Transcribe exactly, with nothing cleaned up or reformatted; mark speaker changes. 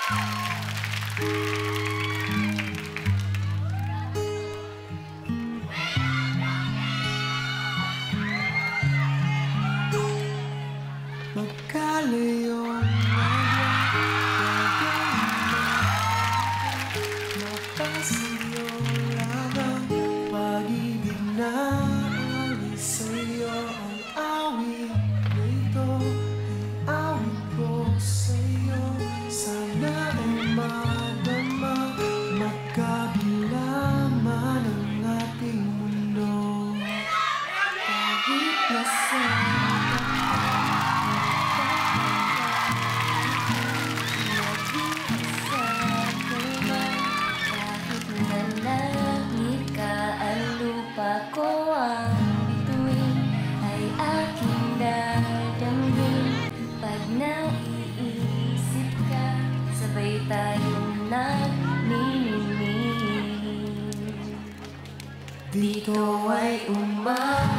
Speaker 1: Magkalayong mapasiyong lagang pag-ibig na alis sa'yo. Ang awit na ito ay awit ko sa'yo. Sana ay madama, magkabilang man ang ating mundo. Kahit nasa
Speaker 2: ko ang bituin ay aking dadamhin. Pag naiisip ka, sabay tayong nagniningning. Dito ay umay